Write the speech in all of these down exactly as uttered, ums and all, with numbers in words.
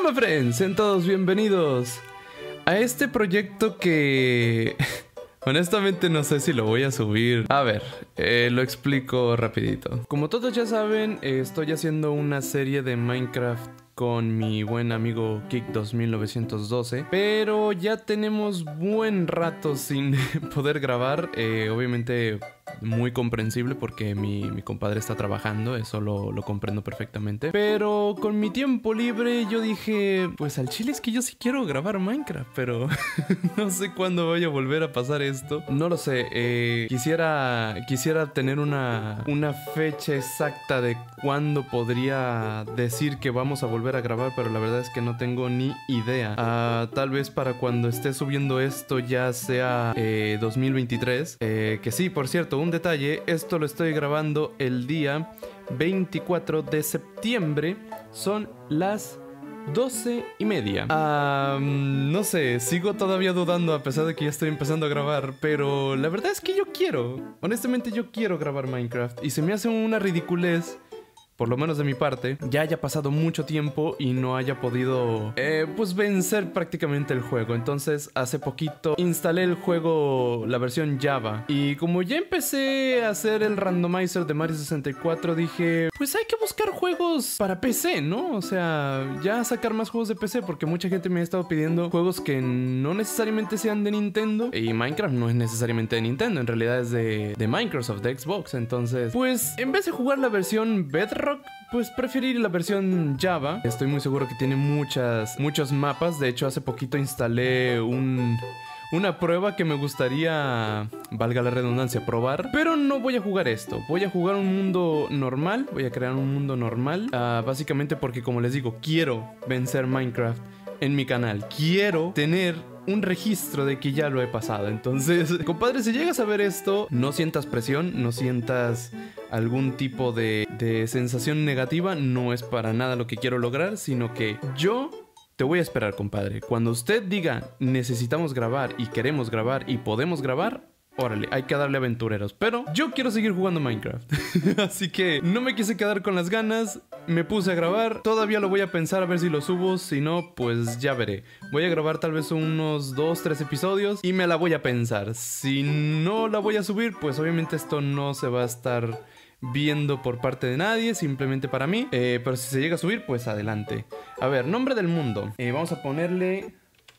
Hola friends, sean todos bienvenidos a este proyecto que honestamente no sé si lo voy a subir. A ver, eh, lo explico rapidito. Como todos ya saben, eh, estoy haciendo una serie de Minecraft con mi buen amigo Kik dos mil novecientos doce, pero ya tenemos buen rato sin poder grabar. eh, Obviamente muy comprensible porque mi, mi compadre está trabajando, eso lo, lo comprendo perfectamente. Pero con mi tiempo libre yo dije, pues al chile es que yo sí quiero grabar Minecraft, pero no sé cuándo vaya a volver a pasar esto. No lo sé, eh, quisiera, quisiera tener una, una fecha exacta de cuándo podría decir que vamos a volver a grabar, pero la verdad es que no tengo ni idea. Uh, tal vez para cuando esté subiendo esto ya sea eh, dos mil veintitrés, eh, que sí, por cierto, un detalle, esto lo estoy grabando el día veinticuatro de septiembre, son las doce y media. Uh, no sé, sigo todavía dudando a pesar de que ya estoy empezando a grabar, pero la verdad es que yo quiero, honestamente yo quiero grabar Minecraft y se me hace una ridiculez, por lo menos de mi parte, ya haya pasado mucho tiempo y no haya podido, eh, pues vencer prácticamente el juego. Entonces, hace poquito instalé el juego, la versión Java. Y como ya empecé a hacer el randomizer de Mario sesenta y cuatro, dije, pues hay que buscar juegos para P C, ¿no? O sea, ya sacar más juegos de P C, porque mucha gente me ha estado pidiendo juegos que no necesariamente sean de Nintendo. Y Minecraft no es necesariamente de Nintendo, en realidad es de, de Microsoft, de Xbox. Entonces, pues, en vez de jugar la versión Bedrock, pues preferir la versión Java. Estoy muy seguro que tiene muchas, muchos mapas. De hecho, hace poquito instalé un... una prueba que me gustaría, valga la redundancia, probar. Pero no voy a jugar esto. Voy a jugar un mundo normal. Voy a crear un mundo normal. Uh, básicamente porque, como les digo, quiero vencer Minecraft en mi canal. Quiero tener un registro de que ya lo he pasado. Entonces, compadre, si llegas a ver esto, no sientas presión, no sientas algún tipo de, de sensación negativa. No es para nada lo que quiero lograr, sino que yo te voy a esperar, compadre. Cuando usted diga necesitamos grabar y queremos grabar y podemos grabar, órale, hay que darle aventureros. Pero yo quiero seguir jugando Minecraft. Así que no me quise quedar con las ganas. Me puse a grabar. Todavía lo voy a pensar a ver si lo subo. Si no, pues ya veré. Voy a grabar tal vez unos dos, tres episodios y me la voy a pensar. Si no la voy a subir, pues obviamente esto no se va a estar viendo por parte de nadie, simplemente para mí. eh, Pero si se llega a subir, pues adelante. A ver, nombre del mundo. eh, Vamos a ponerle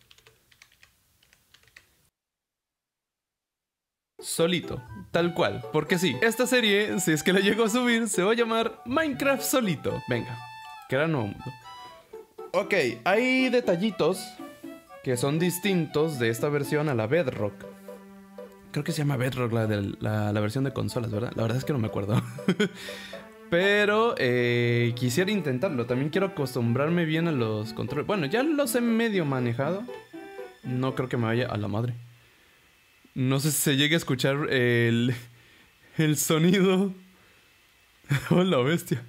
Solito, tal cual, porque sí, esta serie, si es que la llego a subir, se va a llamar Minecraft Solito. Venga, crear nuevo mundo. Ok, hay detallitos que son distintos de esta versión a la Bedrock. Creo que se llama Bedrock la, de, la, la versión de consolas, ¿verdad? La verdad es que no me acuerdo. Pero eh, quisiera intentarlo. También quiero acostumbrarme bien a los controles. Bueno, ya los he medio manejado. No creo que me vaya a la madre. No sé si se llegue a escuchar el, el sonido. ¡Oh, la bestia!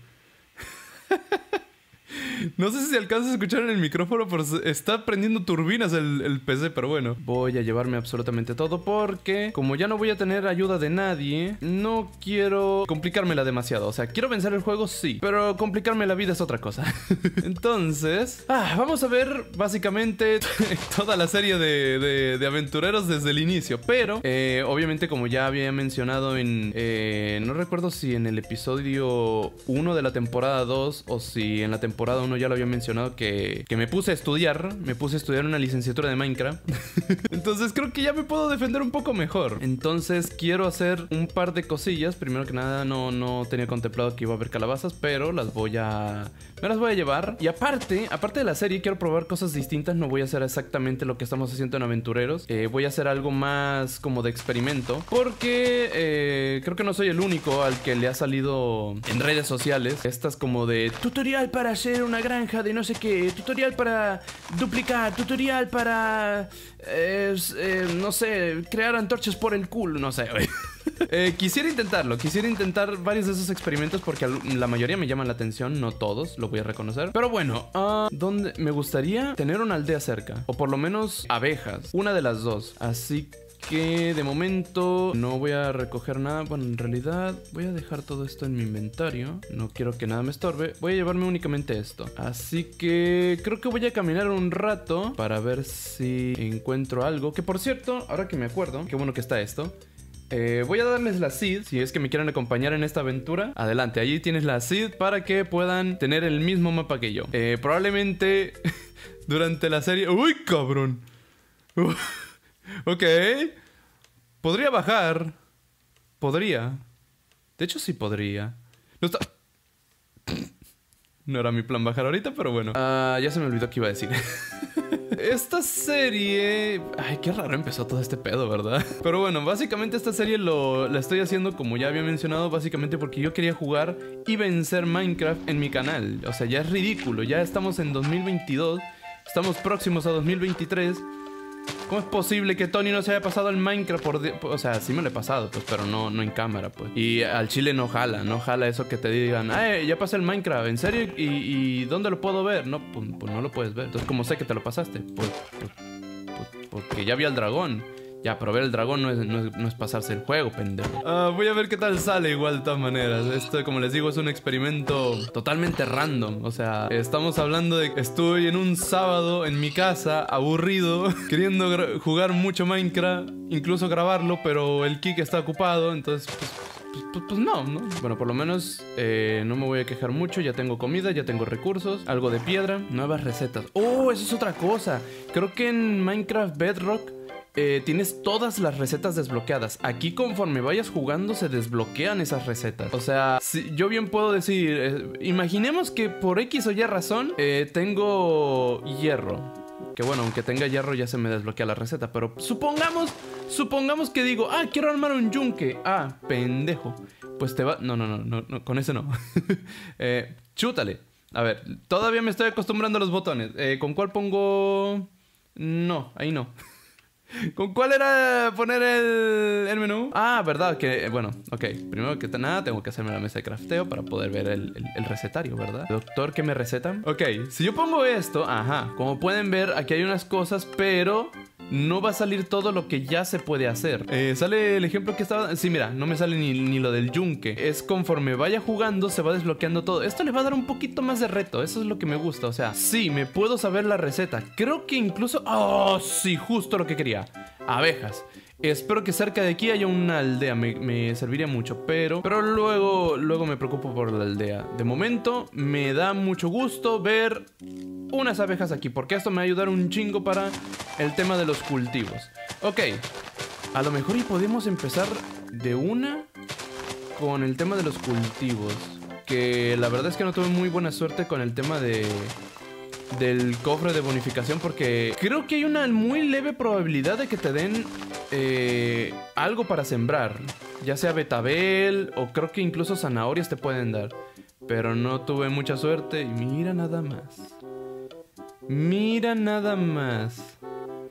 No sé si se alcanza a escuchar en el micrófono, pero está prendiendo turbinas el, el P C, pero bueno. Voy a llevarme absolutamente todo porque, como ya no voy a tener ayuda de nadie, no quiero complicármela demasiado. O sea, quiero vencer el juego, sí, pero complicarme la vida es otra cosa. Entonces, ah, vamos a ver básicamente toda la serie de, de, de aventureros desde el inicio. Pero, eh, obviamente, como ya había mencionado en... Eh, no recuerdo si en el episodio uno de la temporada dos o si en la temporada uno ya lo había mencionado, que, que me puse a estudiar, me puse a estudiar una licenciatura de Minecraft. Entonces creo que ya me puedo defender un poco mejor. Entonces quiero hacer un par de cosillas. Primero que nada, no, no tenía contemplado que iba a haber calabazas, pero las voy a... me las voy a llevar. Y aparte, aparte de la serie, quiero probar cosas distintas. No voy a hacer exactamente lo que estamos haciendo en Aventureros. Eh, voy a hacer algo más como de experimento, porque eh, creo que no soy el único al que le ha salido en redes sociales estas como de tutorial para hacer una granja de no sé qué, tutorial para duplicar, tutorial para eh, eh, no sé, crear antorchas por el culo, no sé. eh, quisiera intentarlo, quisiera intentar varios de esos experimentos porque la mayoría me llaman la atención, no todos, lo voy a reconocer. Pero bueno, uh, ¿dónde? Me gustaría tener una aldea cerca, o por lo menos abejas, una de las dos. Así que de momento no voy a recoger nada. Bueno, en realidad voy a dejar todo esto en mi inventario. No quiero que nada me estorbe. Voy a llevarme únicamente esto. Así que creo que voy a caminar un rato para ver si encuentro algo. Que por cierto, ahora que me acuerdo, qué bueno que está esto. Eh, voy a darles la seed, si es que me quieren acompañar en esta aventura. Adelante, allí tienes la seed para que puedan tener el mismo mapa que yo. eh, Probablemente durante la serie... ¡Uy, cabrón! Uh, ok. Podría bajar. Podría. De hecho sí podría. No está... No era mi plan bajar ahorita, pero bueno. uh, Ya se me olvidó qué iba a decir. Esta serie... Ay, qué raro empezó todo este pedo, ¿verdad? Pero bueno, básicamente esta serie lo, la estoy haciendo, como ya había mencionado, básicamente porque yo quería jugar y vencer Minecraft en mi canal. O sea, ya es ridículo. Ya estamos en dos mil veintidós. Estamos próximos a dos mil veintitrés. ¿Cómo es posible que Tony no se haya pasado el Minecraft por... O sea, sí me lo he pasado, pues, pero no, no en cámara, pues. Y al chile no jala, no jala eso que te digan, ¡ay, ya pasé el Minecraft! ¿En serio? ¿Y, y dónde lo puedo ver? No, pues, pues no lo puedes ver. Entonces, ¿cómo sé que te lo pasaste? Pues, pues, pues porque ya vi al dragón. Ya, pero ver el dragón no es, no es, no es pasarse el juego, pendejo. Uh, voy a ver qué tal sale igual de todas maneras. Esto, como les digo, es un experimento totalmente random. O sea, estamos hablando de que estoy en un sábado en mi casa, aburrido, queriendo jugar mucho Minecraft, incluso grabarlo, pero el Kik está ocupado, entonces... Pues, Pues, pues, pues no, ¿no? Bueno, por lo menos eh, no me voy a quejar mucho. Ya tengo comida, ya tengo recursos, algo de piedra, nuevas recetas. ¡Oh, eso es otra cosa! Creo que en Minecraft Bedrock eh, tienes todas las recetas desbloqueadas. Aquí conforme vayas jugando se desbloquean esas recetas. O sea, si, yo bien puedo decir, eh, imaginemos que por X o Y razón eh, tengo hierro. Que bueno, aunque tenga hierro ya se me desbloquea la receta. Pero supongamos, supongamos que digo, ah, quiero armar un yunque. Ah, pendejo. Pues te va... No, no, no, no, no con ese no. eh, chútale. A ver, todavía me estoy acostumbrando a los botones. Eh, ¿Con cuál pongo...? No, ahí no. ¿Con cuál era poner el, el menú? Ah, verdad, que... Bueno, ok. Primero que nada tengo que hacerme la mesa de crafteo para poder ver el, el, el recetario, ¿verdad? Doctor, ¿qué me recetan? Ok, si yo pongo esto, ajá. Como pueden ver, aquí hay unas cosas, pero... no va a salir todo lo que ya se puede hacer. Eh, sale el ejemplo que estaba... Sí, mira, no me sale ni, ni lo del yunque. Es conforme vaya jugando, se va desbloqueando todo. Esto le va a dar un poquito más de reto. Eso es lo que me gusta. O sea, sí, me puedo saber la receta. Creo que incluso... ¡Oh, sí! Justo lo que quería. Abejas. Espero que cerca de aquí haya una aldea, me, me serviría mucho, pero pero luego, luego me preocupo por la aldea. De momento me da mucho gusto ver unas abejas aquí, porque esto me va a ayudar un chingo para el tema de los cultivos. Ok, a lo mejor y podemos empezar de una con el tema de los cultivos, que la verdad es que no tuve muy buena suerte con el tema de... del cofre de bonificación, porque creo que hay una muy leve probabilidad de que te den eh, algo para sembrar, ya sea betabel o creo que incluso zanahorias te pueden dar, pero no tuve mucha suerte. Y mira nada más, mira nada más.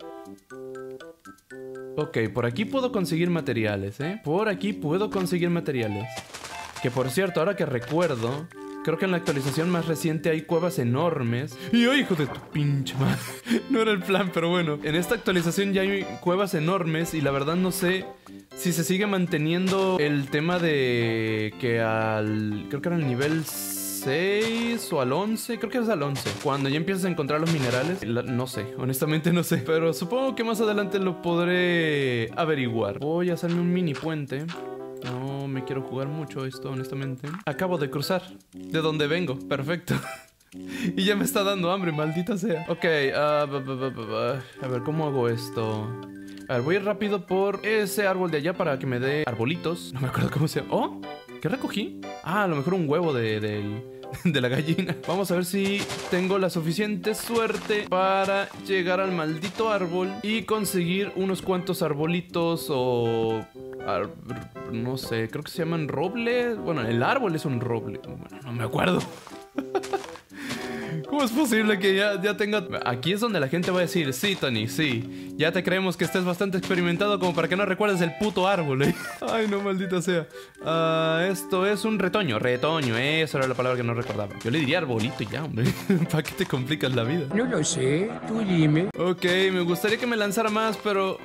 Ok, por aquí puedo conseguir materiales, ¿eh? Por aquí puedo conseguir materiales. Que por cierto, ahora que recuerdo, creo que en la actualización más reciente hay cuevas enormes. Y ¡oh, hijo de tu pinche madre! No era el plan, pero bueno. En esta actualización ya hay cuevas enormes y la verdad no sé si se sigue manteniendo el tema de que al... creo que era el nivel seis o al once. Creo que es al once. Cuando ya empiezas a encontrar los minerales. La, no sé, honestamente no sé. Pero supongo que más adelante lo podré averiguar. Voy a hacerme un mini puente. No me quiero jugar mucho esto, honestamente. Acabo de cruzar de donde vengo, perfecto. Y ya me está dando hambre, maldita sea. Ok, uh, bu, bu, bu, bu, bu. A ver, ¿cómo hago esto? A ver, voy a ir rápido por ese árbol de allá para que me dé arbolitos. No me acuerdo cómo se llama. ¿Oh? ¿Qué recogí? Ah, a lo mejor un huevo de, de, de la gallina. Vamos a ver si tengo la suficiente suerte para llegar al maldito árbol y conseguir unos cuantos arbolitos o... Ar no sé, creo que se llaman roble. Bueno, el árbol es un roble. Bueno, no me acuerdo. ¿Cómo es posible que ya, ya tenga...? Aquí es donde la gente va a decir, sí, Tony, sí. Ya te creemos que estés bastante experimentado como para que no recuerdes el puto árbol, ¿eh? Ay, no, maldita sea. Uh, esto es un retoño. Retoño, eso era la palabra que no recordaba. Yo le diría arbolito y ya, hombre. ¿Para qué te complicas la vida? No lo sé, tú dime. Ok, me gustaría que me lanzara más, pero... Oh.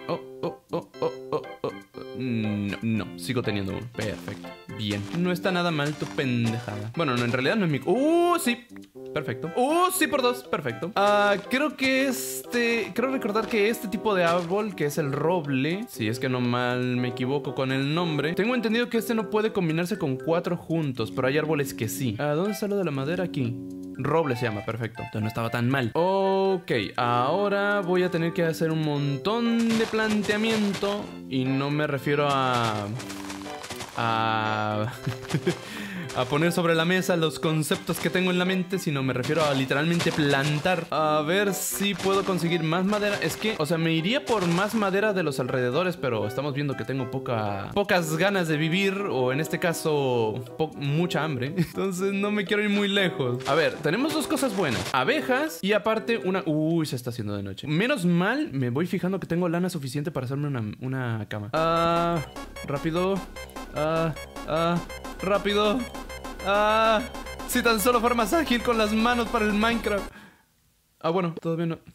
oh, oh, oh, oh, oh. No, no, sigo teniendo uno. Perfecto, bien. No está nada mal tu pendejada. Bueno, no, en realidad no es mi... ¡Uh, sí! Perfecto. ¡Uh, sí por dos! Perfecto. Uh, creo que este... Creo recordar que este tipo de árbol, que es el roble, si es que no mal me equivoco con el nombre, tengo entendido que este no puede combinarse con cuatro juntos, pero hay árboles que sí. ¿A dónde está lo de la madera? Aquí. Roble se llama, perfecto. Entonces no estaba tan mal. Ok, ahora voy a tener que hacer un montón de planteamiento. Y no me refiero a... A... a poner sobre la mesa los conceptos que tengo en la mente, sino me refiero a literalmente plantar. A ver si puedo conseguir más madera. Es que, o sea, me iría por más madera de los alrededores, pero estamos viendo que tengo poca, pocas ganas de vivir, o en este caso, mucha hambre. Entonces no me quiero ir muy lejos. A ver, tenemos dos cosas buenas. Abejas y aparte una... Uy, se está haciendo de noche. Menos mal, me voy fijando que tengo lana suficiente para hacerme una, una cama. Ah, rápido. Ah, ah, rápido. Ah, si tan solo fuera más ágil con las manos para el Minecraft. Ah, bueno, todavía no.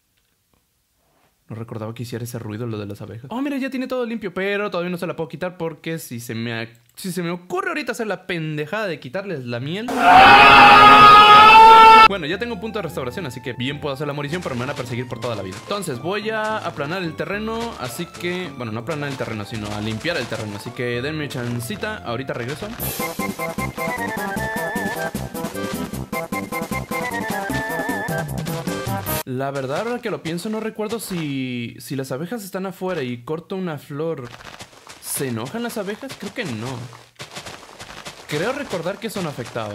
No recordaba que hiciera ese ruido lo de las abejas. Oh, mira, ya tiene todo limpio, pero todavía no se la puedo quitar porque si se me, si se me ocurre ahorita hacer la pendejada de quitarles la miel... Bueno, ya tengo un punto de restauración, así que bien puedo hacer la morición, pero me van a perseguir por toda la vida. Entonces voy a aplanar el terreno, así que... Bueno, no aplanar el terreno, sino a limpiar el terreno. Así que denme chancita, ahorita regreso. La verdad, ahora que lo pienso, no recuerdo si, si las abejas están afuera y corto una flor, ¿se enojan las abejas? Creo que no. Creo recordar que eso no afectaba.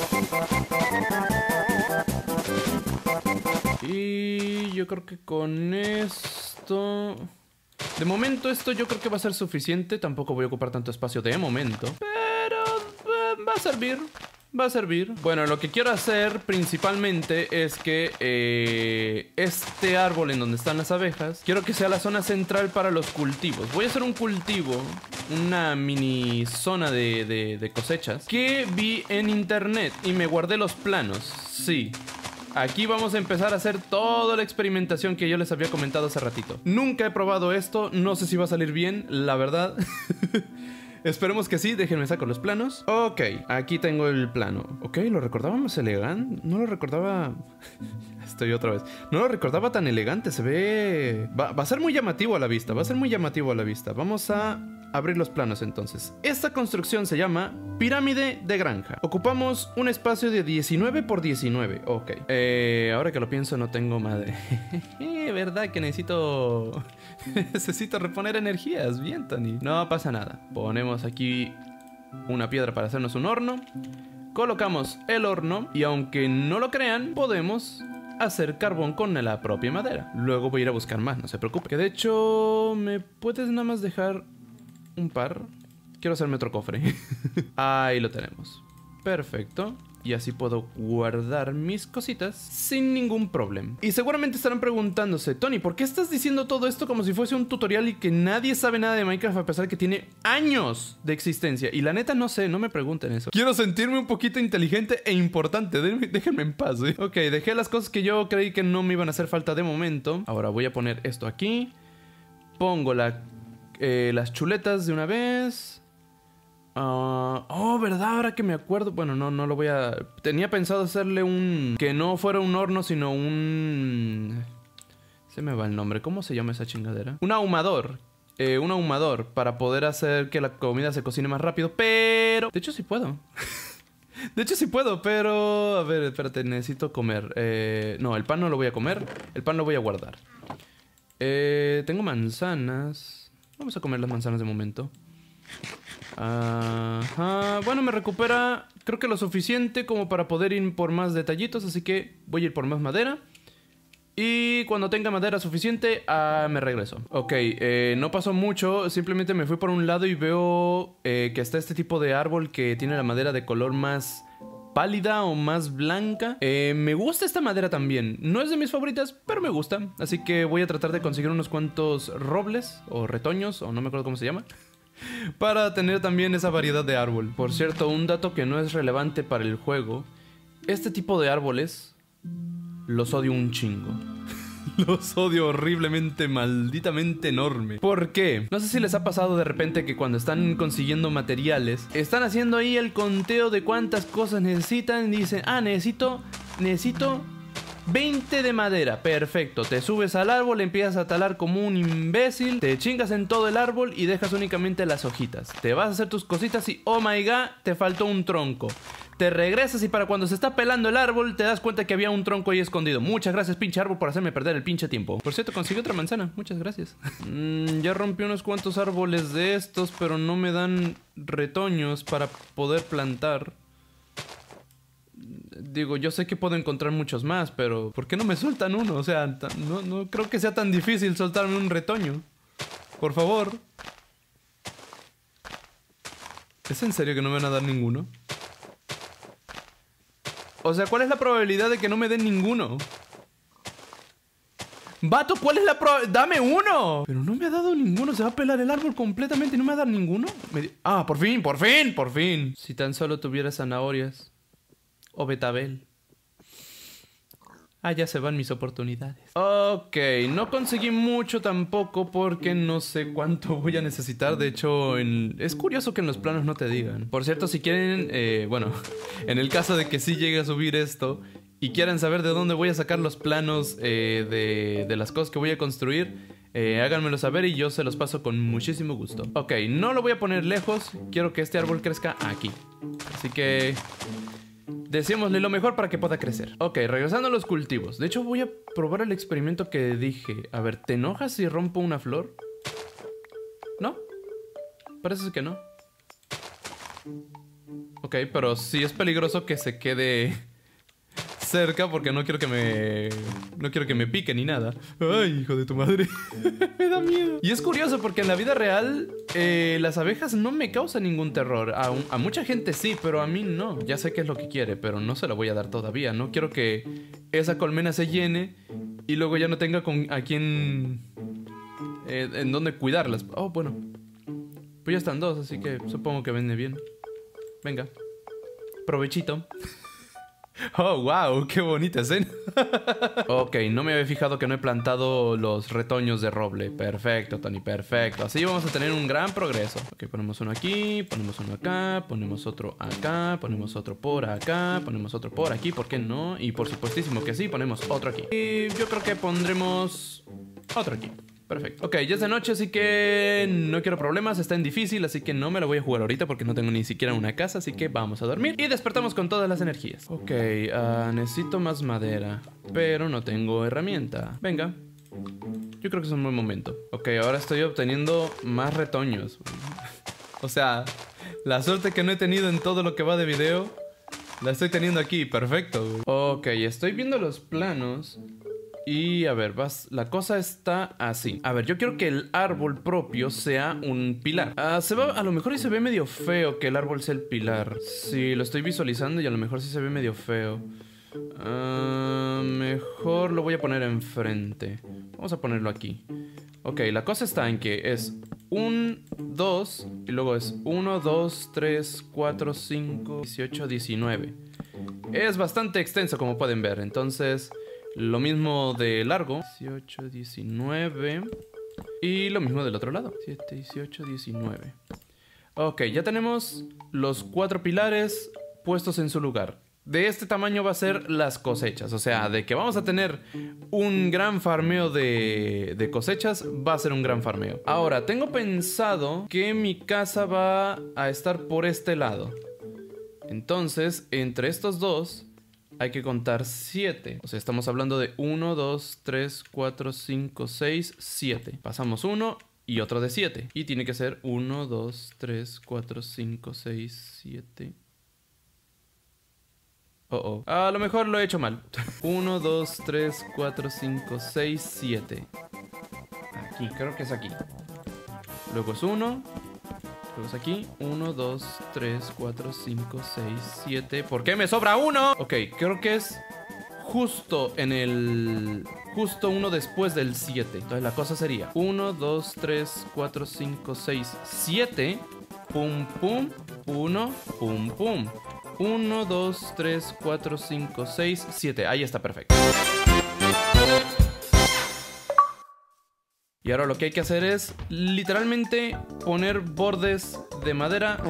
Y yo creo que con esto... De momento esto yo creo que va a ser suficiente. Tampoco voy a ocupar tanto espacio de momento, pero eh, va a servir. Va a servir. Bueno, lo que quiero hacer principalmente es que eh, este árbol en donde están las abejas, quiero que sea la zona central para los cultivos. Voy a hacer un cultivo, una mini zona de, de, de cosechas que vi en internet y me guardé los planos. Sí. Aquí vamos a empezar a hacer toda la experimentación que yo les había comentado hace ratito. Nunca he probado esto, no sé si va a salir bien, la verdad. Esperemos que sí, déjenme sacar los planos. Ok, aquí tengo el plano. Ok, lo recordaba más elegante. No lo recordaba... Estoy otra vez. No lo recordaba tan elegante, se ve... Va, va a ser muy llamativo a la vista, va a ser muy llamativo a la vista. Vamos a abrir los planos entonces. Esta construcción se llama pirámide de granja. Ocupamos un espacio de diecinueve por diecinueve. Ok. Eh, ahora que lo pienso no tengo madre. ¿Verdad que necesito... necesito reponer energías? Bien, Tony. No pasa nada. Ponemos aquí una piedra para hacernos un horno. Colocamos el horno y aunque no lo crean, podemos hacer carbón con la propia madera. Luego voy a ir a buscar más, no se preocupe. Que de hecho, ¿me puedes nada más dejar un par? Quiero hacerme otro cofre. Ahí lo tenemos. Perfecto. Y así puedo guardar mis cositas sin ningún problema. Y seguramente estarán preguntándose, Tony, ¿por qué estás diciendo todo esto como si fuese un tutorial y que nadie sabe nada de Minecraft a pesar de que tiene años de existencia? Y la neta no sé, no me pregunten eso. Quiero sentirme un poquito inteligente e importante. Déjenme, déjenme en paz, ¿eh? Ok, dejé las cosas que yo creí que no me iban a hacer falta de momento. Ahora voy a poner esto aquí. Pongo la, eh, las chuletas de una vez. Uh, oh, ¿verdad? Ahora que me acuerdo. Bueno, no, no lo voy a... Tenía pensado hacerle un... Que no fuera un horno, sino un... Se me va el nombre. ¿Cómo se llama esa chingadera? Un ahumador. Eh, un ahumador para poder hacer que la comida se cocine más rápido. Pero... De hecho, sí puedo. De hecho, sí puedo, pero... A ver, espérate, necesito comer. Eh, no, el pan no lo voy a comer. El pan lo voy a guardar. Eh, tengo manzanas. Vamos a comer las manzanas de momento. Ajá. Bueno, me recupera creo que lo suficiente como para poder ir por más detallitos, así que voy a ir por más madera. Y cuando tenga madera suficiente, ah, me regreso. Ok, eh, no pasó mucho, simplemente me fui por un lado y veo eh, que está este tipo de árbol que tiene la madera de color más pálida o más blanca. Eh, me gusta esta madera también. No es de mis favoritas, pero me gusta. Así que voy a tratar de conseguir unos cuantos robles o retoños, o no me acuerdo cómo se llama, para tener también esa variedad de árbol. Por cierto, un dato que no es relevante para el juego: este tipo de árboles los odio un chingo. Los odio horriblemente, malditamente enorme. ¿Por qué? No sé si les ha pasado de repente que cuando están consiguiendo materiales, están haciendo ahí el conteo de cuántas cosas necesitan y dicen, ah, necesito, necesito veinte de madera. Perfecto, te subes al árbol, empiezas a talar como un imbécil, te chingas en todo el árbol y dejas únicamente las hojitas. Te vas a hacer tus cositas y, oh my god, te faltó un tronco. Te regresas y para cuando se está pelando el árbol te das cuenta que había un tronco ahí escondido. Muchas gracias, pinche árbol, por hacerme perder el pinche tiempo. Por cierto, conseguí otra manzana. Muchas gracias. mm, Ya rompí unos cuantos árboles de estos, pero no me dan retoños para poder plantar. Digo, yo sé que puedo encontrar muchos más, pero ¿por qué no me sueltan uno? O sea, no, no creo que sea tan difícil soltarme un retoño. Por favor. ¿Es en serio que no me van a dar ninguno? O sea, ¿cuál es la probabilidad de que no me den ninguno? Vato, ¿cuál es la probabilidad? ¡Dame uno! Pero no me ha dado ninguno. Se va a pelar el árbol completamente y no me va a dar ninguno. Me... Ah, por fin, por fin, por fin. Si tan solo tuviera zanahorias. O betabel. Ah, ya se van mis oportunidades. Ok, no conseguí mucho tampoco porque no sé cuánto voy a necesitar. De hecho, en... es curioso que en los planos no te digan. Por cierto, si quieren, eh, bueno, en el caso de que sí llegue a subir esto y quieran saber de dónde voy a sacar los planos eh, de, de las cosas que voy a construir, eh, háganmelo saber y yo se los paso con muchísimo gusto. Ok, no lo voy a poner lejos. Quiero que este árbol crezca aquí. Así que... deseémosle lo mejor para que pueda crecer. Ok, regresando a los cultivos. De hecho, voy a probar el experimento que dije. A ver, ¿te enojas si rompo una flor? ¿No? Parece que no. Ok, pero sí es peligroso que se quede cerca porque no quiero que me... no quiero que me pique ni nada. Ay, hijo de tu madre. Me da miedo. Y es curioso porque en la vida real eh, las abejas no me causan ningún terror. A, un, a mucha gente sí, pero a mí no. Ya sé qué es lo que quiere, pero no se la voy a dar todavía. No quiero que esa colmena se llene y luego ya no tenga con a quién... Eh, en dónde cuidarlas. Oh, bueno. Pues ya están dos, así que supongo que vende bien. Venga. Provechito. Oh, wow, qué bonita escena. Ok, no me había fijado que no he plantado los retoños de roble. Perfecto, Tony, perfecto. Así vamos a tener un gran progreso. Ok, ponemos uno aquí, ponemos uno acá, ponemos otro acá, ponemos otro por acá, ponemos otro por aquí, ¿por qué no? Y por supuestísimo que sí, ponemos otro aquí. Y yo creo que pondremos otro aquí. Perfecto. Ok, ya es de noche, así que no quiero problemas, está en difícil, así que no me lo voy a jugar ahorita porque no tengo ni siquiera una casa, así que vamos a dormir y despertamos con todas las energías. Ok, uh, necesito más madera, pero no tengo herramienta. Venga. Yo creo que es un buen momento. Ok, ahora estoy obteniendo más retoños. O sea, la suerte que no he tenido en todo lo que va de video, la estoy teniendo aquí, perfecto. Ok, estoy viendo los planos. Y a ver, vas, la cosa está así. A ver, yo quiero que el árbol propio sea un pilar. Ah, se va, a lo mejor y se ve medio feo que el árbol sea el pilar. Sí, lo estoy visualizando y a lo mejor sí se ve medio feo. Ah, mejor lo voy a poner enfrente. Vamos a ponerlo aquí. Ok, la cosa está en que es un, dos, y luego es uno, dos, tres, cuatro, cinco, dieciocho, diecinueve. Es bastante extenso como pueden ver, entonces... lo mismo de largo. dieciocho, diecinueve. Y lo mismo del otro lado. siete, dieciocho, diecinueve. Ok, ya tenemos los cuatro pilares puestos en su lugar. De este tamaño va a ser las cosechas. O sea, de que vamos a tener un gran farmeo de, de cosechas, va a ser un gran farmeo. Ahora, tengo pensado que mi casa va a estar por este lado. Entonces, entre estos dos... hay que contar siete. O sea, estamos hablando de uno, dos, tres, cuatro, cinco, seis, siete. Pasamos uno y otro de siete. Y tiene que ser uno, dos, tres, cuatro, cinco, seis, siete. Oh, oh. A lo mejor lo he hecho mal. uno, dos, tres, cuatro, cinco, seis, siete. Aquí, creo que es aquí. Luego es uno. Luego es aquí. uno, dos, tres, cuatro, cinco, seis, siete. ¿Por qué me sobra uno? Ok, creo que es justo en el... justo uno después del siete. Entonces la cosa sería uno, dos, tres, cuatro, cinco, seis, siete. Pum, pum. uno, pum, pum. uno, dos, tres, cuatro, cinco, seis, siete. Ahí está, perfecto. Y ahora lo que hay que hacer es literalmente poner bordes de madera.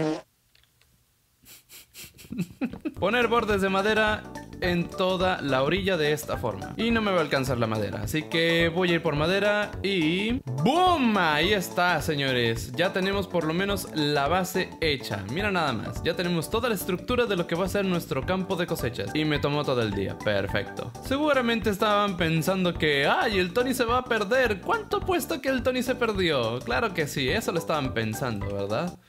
Poner bordes de madera en toda la orilla de esta forma. Y no me va a alcanzar la madera, así que voy a ir por madera y... ¡boom! Ahí está, señores. Ya tenemos por lo menos la base hecha. Mira nada más, ya tenemos toda la estructura de lo que va a ser nuestro campo de cosechas. Y me tomó todo el día, perfecto. Seguramente estaban pensando que... ¡ay, el Tony se va a perder! ¿Cuánto apuesto que el Tony se perdió? Claro que sí, eso lo estaban pensando, ¿verdad?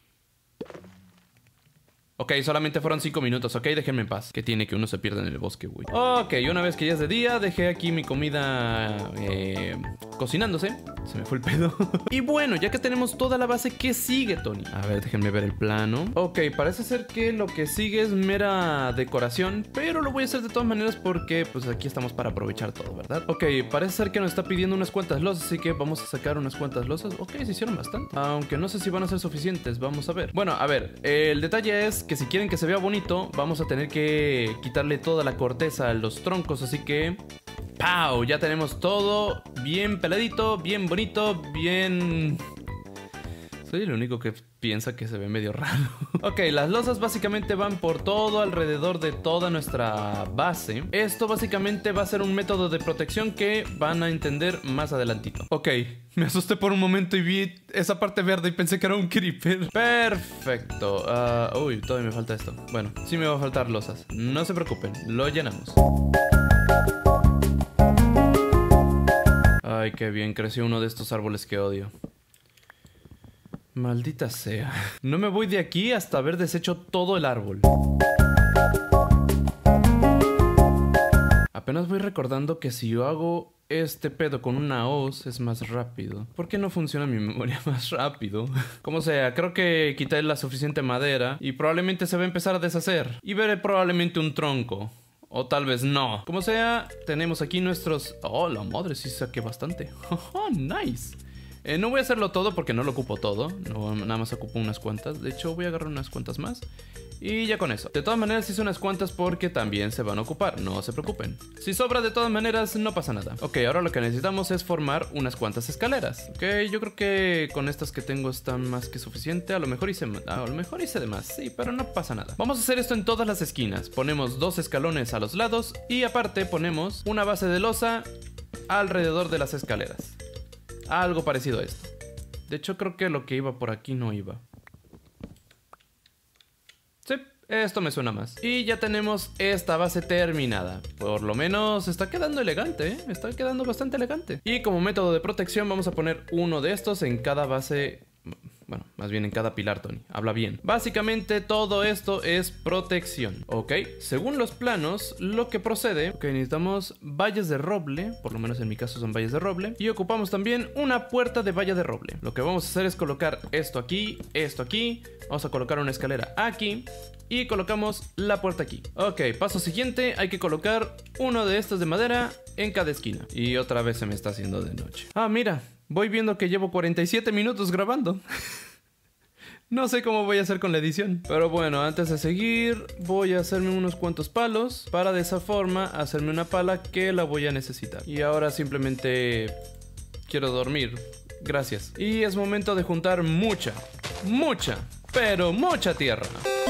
Ok, solamente fueron cinco minutos, ok, déjenme en paz. Que tiene que uno se pierda en el bosque, güey. Ok, una vez que ya es de día, dejé aquí mi comida eh, cocinándose. Se me fue el pedo. Y bueno, ya que tenemos toda la base, ¿qué sigue, Tony? A ver, déjenme ver el plano. Ok, parece ser que lo que sigue es mera decoración, pero lo voy a hacer de todas maneras porque pues aquí estamos para aprovechar todo, ¿verdad? Ok, parece ser que nos está pidiendo unas cuantas losas, así que vamos a sacar unas cuantas losas. Ok, se hicieron bastante, aunque no sé si van a ser suficientes, vamos a ver. Bueno, a ver, el detalle es que si quieren que se vea bonito, vamos a tener que quitarle toda la corteza a los troncos, así que... ¡pau! Ya tenemos todo bien peladito, bien bonito, bien... Soy el único que piensa que se ve medio raro. Ok, las losas básicamente van por todo alrededor de toda nuestra base. Esto básicamente va a ser un método de protección que van a entender más adelantito. Ok, me asusté por un momento y vi esa parte verde y pensé que era un creeper. Perfecto. Uh, uy, todavía me falta esto. Bueno, sí me va a faltar losas. No se preocupen, lo llenamos. Ay, qué bien, creció uno de estos árboles que odio. Maldita sea. No me voy de aquí hasta haber deshecho todo el árbol. Apenas voy recordando que si yo hago este pedo con una hoz es más rápido. ¿Por qué no funciona mi memoria más rápido? Como sea, creo que quité la suficiente madera y probablemente se va a empezar a deshacer. Y veré probablemente un tronco. O tal vez no. Como sea, tenemos aquí nuestros... Oh, la madre, sí saqué bastante. Oh, nice. Eh, no voy a hacerlo todo porque no lo ocupo todo. No, nada más ocupo unas cuantas. De hecho, voy a agarrar unas cuantas más. Y ya con eso. De todas maneras hice unas cuantas porque también se van a ocupar. No se preocupen. Si sobra de todas maneras, no pasa nada. Ok, ahora lo que necesitamos es formar unas cuantas escaleras. Ok, yo creo que con estas que tengo están más que suficiente. A lo mejor hice, a lo mejor hice de más. Sí, pero no pasa nada. Vamos a hacer esto en todas las esquinas. Ponemos dos escalones a los lados. Y aparte ponemos una base de losa alrededor de las escaleras. Algo parecido a esto. De hecho, creo que lo que iba por aquí no iba. Sí, esto me suena más. Y ya tenemos esta base terminada. Por lo menos está quedando elegante, ¿eh? Está quedando bastante elegante. Y como método de protección vamos a poner uno de estos en cada base... Bueno, más bien en cada pilar, Tony. Habla bien. Básicamente todo esto es protección. Ok, según los planos, lo que procede... Ok, necesitamos vallas de roble. Por lo menos en mi caso son vallas de roble. Y ocupamos también una puerta de valla de roble. Lo que vamos a hacer es colocar esto aquí, esto aquí. Vamos a colocar una escalera aquí. Y colocamos la puerta aquí. Ok, paso siguiente. Hay que colocar uno de estos de madera en cada esquina. Y otra vez se me está haciendo de noche. Ah, mira. Voy viendo que llevo cuarenta y siete minutos grabando. No sé cómo voy a hacer con la edición. Pero bueno, antes de seguir, voy a hacerme unos cuantos palos. Para de esa forma hacerme una pala que la voy a necesitar. Y ahora simplemente quiero dormir. Gracias. Y es momento de juntar mucha, mucha, pero mucha tierra.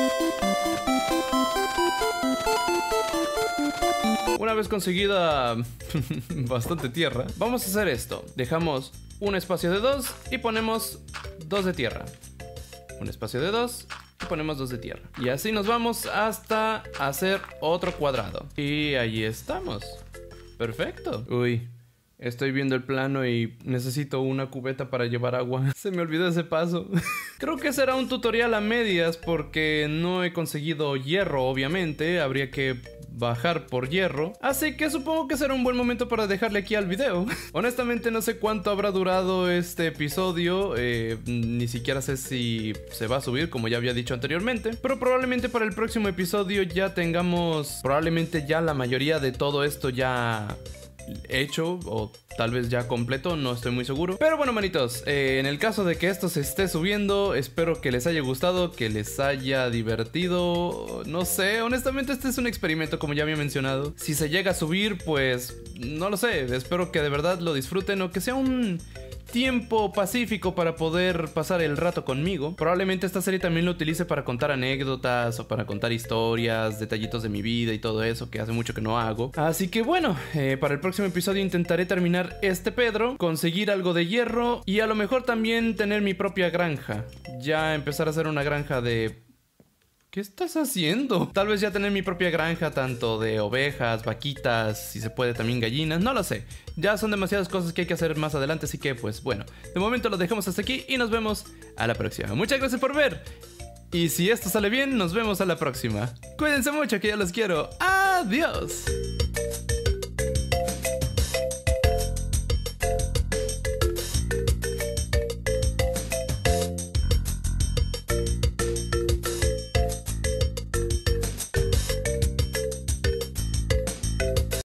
Una vez conseguida bastante tierra, vamos a hacer esto. Dejamos un espacio de dos y ponemos dos de tierra. Un espacio de dos y ponemos dos de tierra. Y así nos vamos hasta hacer otro cuadrado. Y ahí estamos. Perfecto. Uy, estoy viendo el plano y necesito una cubeta para llevar agua. Se me olvidó ese paso. Creo que será un tutorial a medias porque no he conseguido hierro, obviamente. Habría que bajar por hierro. Así que supongo que será un buen momento para dejarle aquí al video. Honestamente no sé cuánto habrá durado este episodio. eh, Ni siquiera sé si se va a subir, como ya había dicho anteriormente. Pero probablemente para el próximo episodio ya tengamos... Probablemente ya la mayoría de todo esto ya... hecho o tal vez ya completo, no estoy muy seguro. Pero bueno, manitos, eh, en el caso de que esto se esté subiendo, espero que les haya gustado, que les haya divertido. No sé, honestamente este es un experimento, como ya había mencionado. Si se llega a subir, pues no lo sé, espero que de verdad lo disfruten o que sea un tiempo pacífico para poder pasar el rato conmigo. Probablemente esta serie también lo utilice para contar anécdotas o para contar historias, detallitos de mi vida y todo eso que hace mucho que no hago. Así que bueno, eh, para el próximo episodio intentaré terminar este Pedro, conseguir algo de hierro y a lo mejor también tener mi propia granja. Ya empezar a hacer una granja de... ¿Qué estás haciendo? Tal vez ya tener mi propia granja, tanto de ovejas, vaquitas, si se puede también gallinas, no lo sé. Ya son demasiadas cosas que hay que hacer más adelante, así que pues bueno, de momento lo dejamos hasta aquí y nos vemos a la próxima. Muchas gracias por ver. Y si esto sale bien, nos vemos a la próxima. Cuídense mucho, que ya los quiero. Adiós.